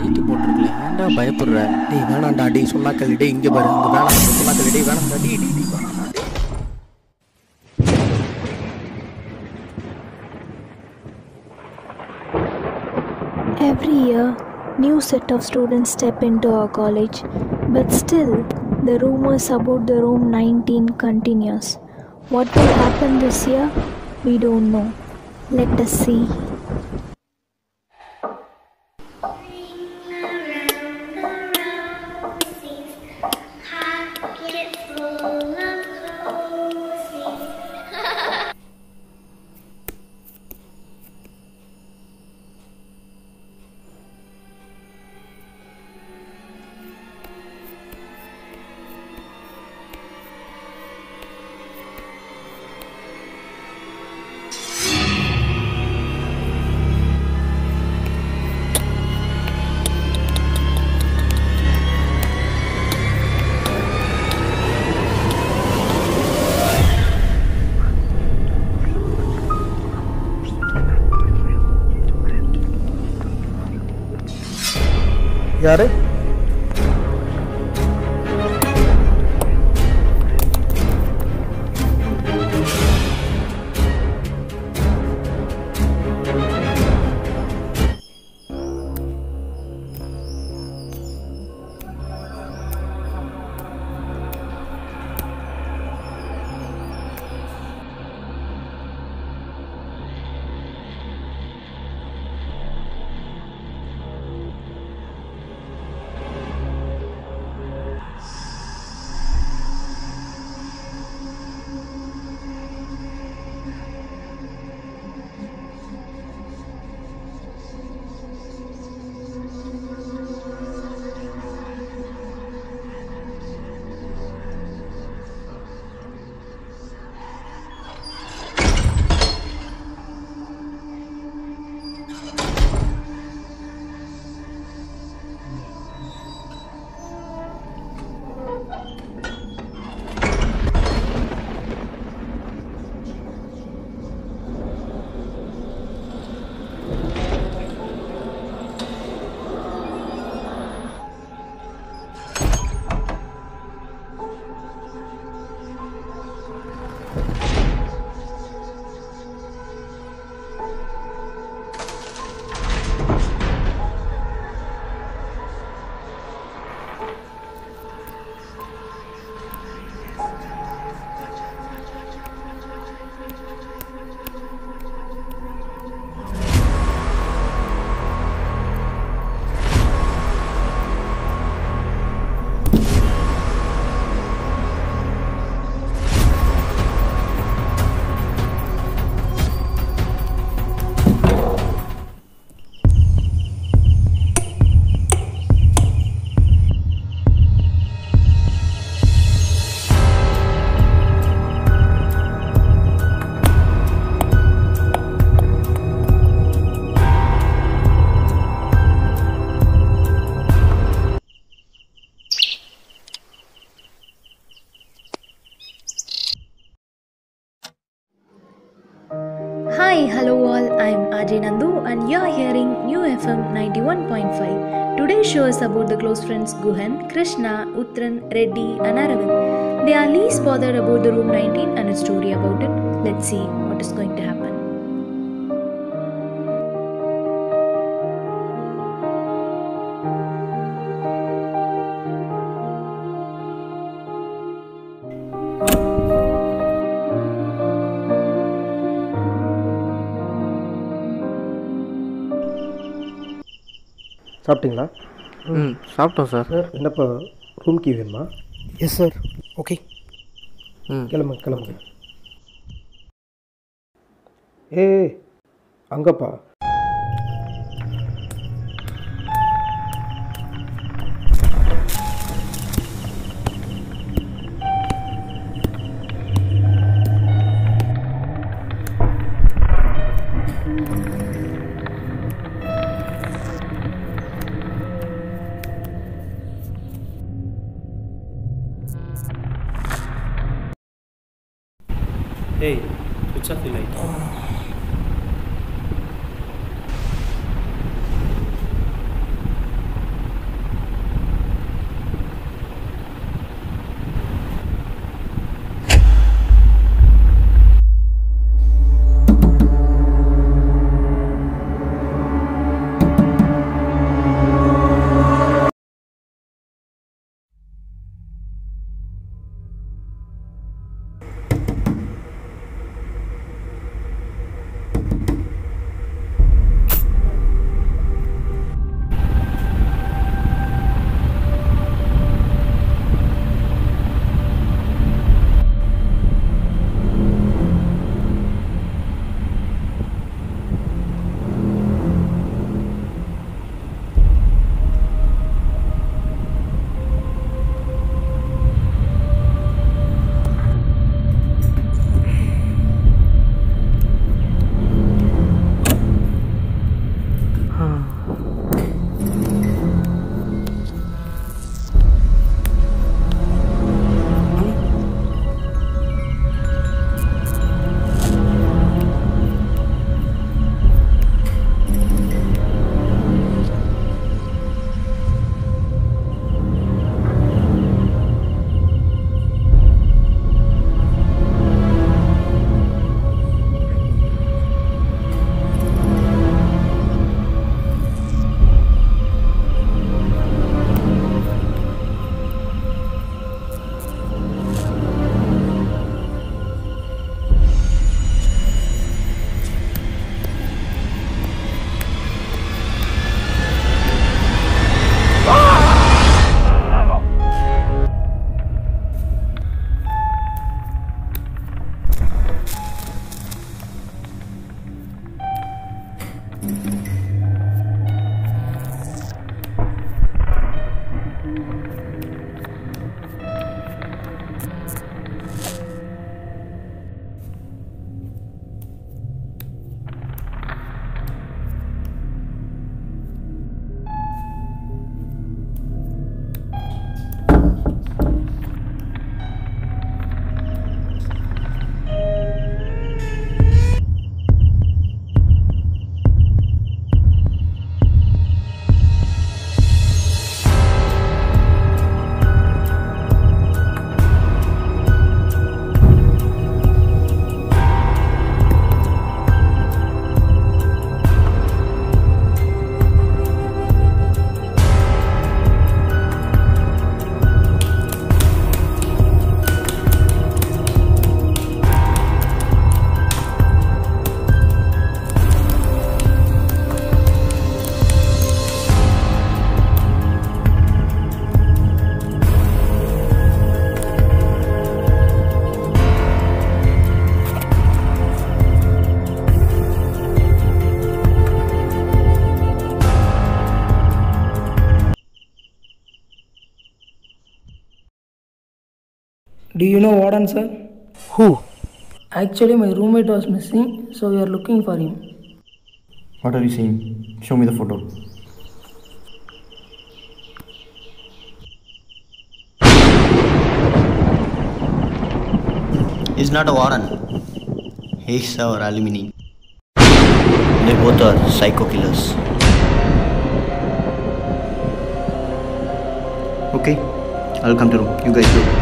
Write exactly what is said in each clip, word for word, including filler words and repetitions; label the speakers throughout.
Speaker 1: இழுத்து போட்டிருக்கல, ஏன்டா பயப்படுற?
Speaker 2: டேய் வேணாண்டா, டேய் சொன்னா கல்லி, டேய் இங்கே பாரு, அங்கே வேணாம் சொன்னா கல்லி, டேய் வேணாண்டா, டேய் டேய் டேய் வேணாண்டா.
Speaker 3: Every year, new set of students step into our college, but still, the rumors about the room nineteen continues. What will happen this year? We don't know. Let us see.
Speaker 2: யாரு?
Speaker 4: Hi, hello all, I'm Ajay Nandu and you're hearing New F M ninety-one point five. Today's show is about the close friends Guhan, Krishna, Uttran, Reddy and Aravind. They are least bothered about the room nineteen and a story about it. Let's see what is going to happen.
Speaker 2: சாப்பிட்டீங்களா?
Speaker 1: ம் சாப்பிட்டோம் sir.
Speaker 2: Sir என்னப்பா room key வேணுமா? Yes sir. Okay
Speaker 1: ம்
Speaker 2: கிளம்புங்க கிளம்புங்க. ஏ அங்கப்பா.
Speaker 5: Hey, switch off the light.
Speaker 6: Do you know Warden, sir?
Speaker 2: Who?
Speaker 6: Actually, my roommate was missing, so we are looking for him.
Speaker 7: What are you saying? Show me the photo.
Speaker 8: He's not a warden. He's our alumni. They both are psycho killers. Okay, I'll come to room. You guys go.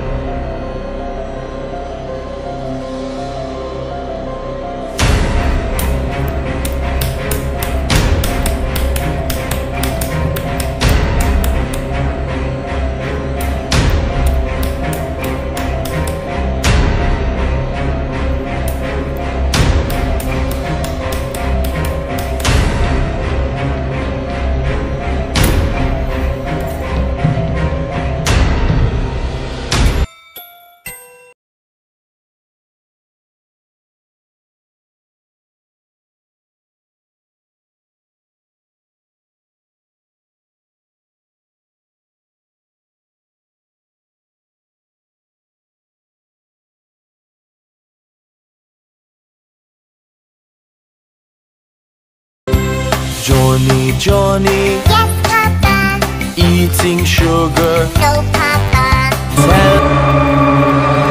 Speaker 9: Johnny, Johnny.
Speaker 10: Yes, Papa.
Speaker 9: Eating sugar.
Speaker 10: No, Papa.
Speaker 9: Tell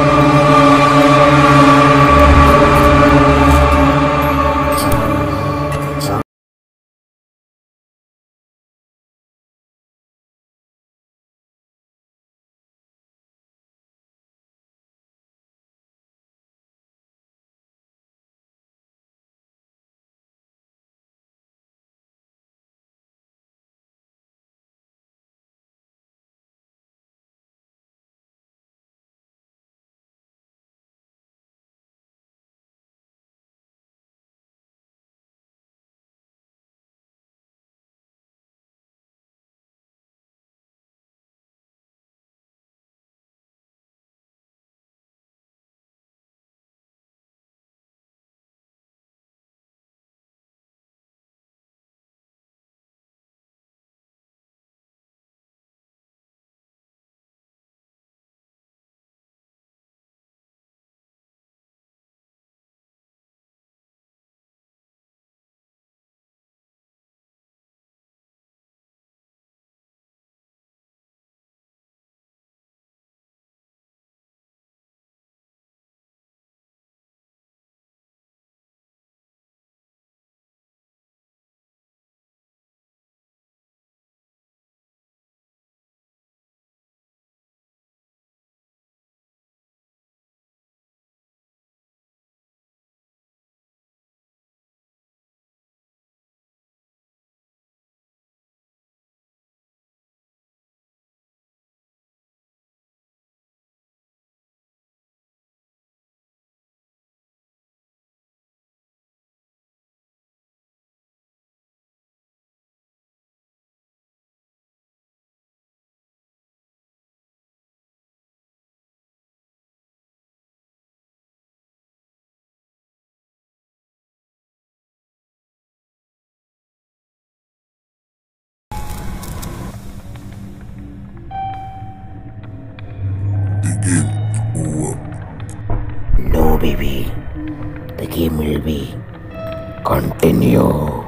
Speaker 2: No, baby. The game will be continue.